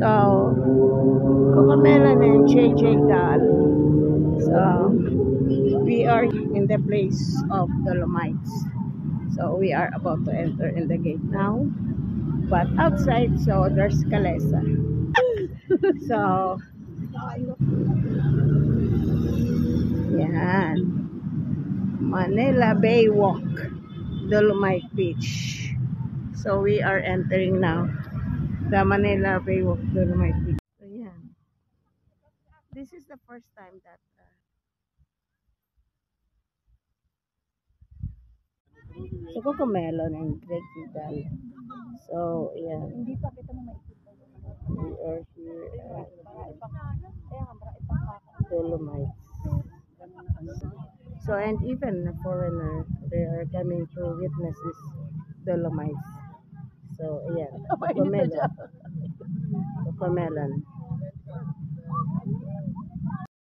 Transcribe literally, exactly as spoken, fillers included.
So, Cocomelon and J J Gal. So, we are in the place of Dolomites. So, we are about to enter in the gate now. But outside, so there's Calesa. So, yan. Manila Bay Walk, Dolomite Beach. So, we are entering now the Manila Bay Walk, Dolomite Beach. So, yan. This is the first time that uh, so Cocomelon and Greg Vidal. So, yeah. We are here at Dolomites. So, and even a foreigner, they are coming to witness this Dolomites. So, yeah. Cocomelon. Cocomelon.